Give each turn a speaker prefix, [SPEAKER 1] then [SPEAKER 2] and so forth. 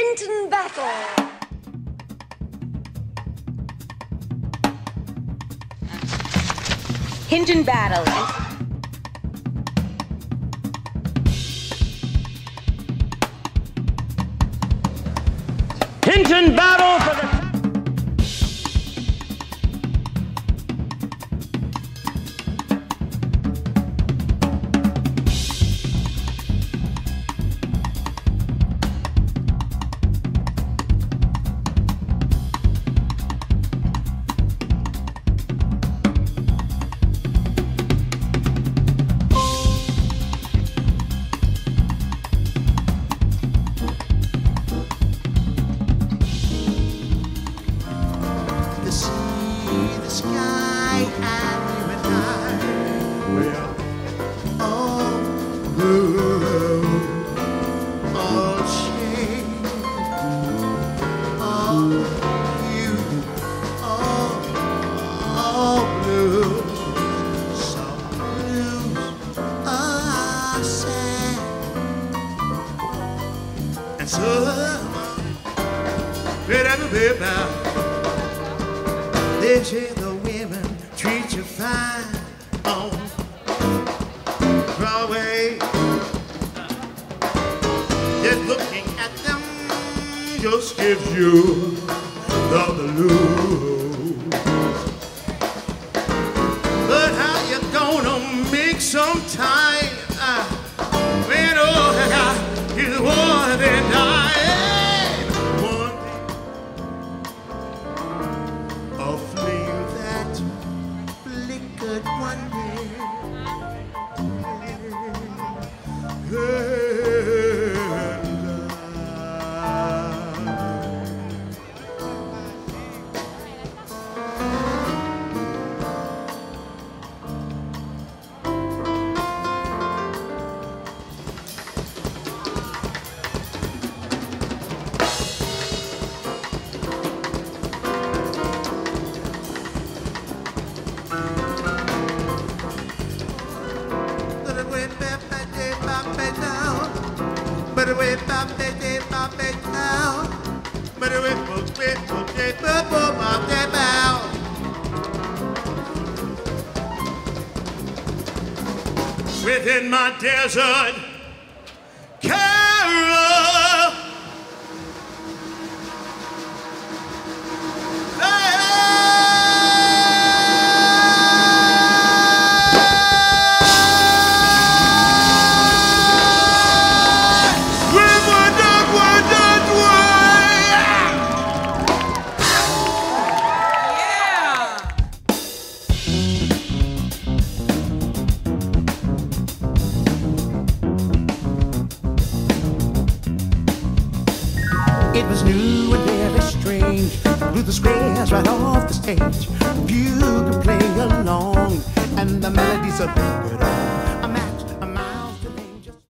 [SPEAKER 1] Hinton Battle. Hinton Battle.
[SPEAKER 2] Hinton Battle for the...
[SPEAKER 3] The sea, the sky, and you and I will all blue, all shade, all you, all blue. Some blues are sad, and some better about. They say the women treat you fine on Broadway. Just looking at them just gives you the blues. But how you gonna make some time when oh, you want to die? A flame that flickered one day. Within my desert carol, it was new and very strange. Blew the squares right off the stage. Bugle play along, and the melodies of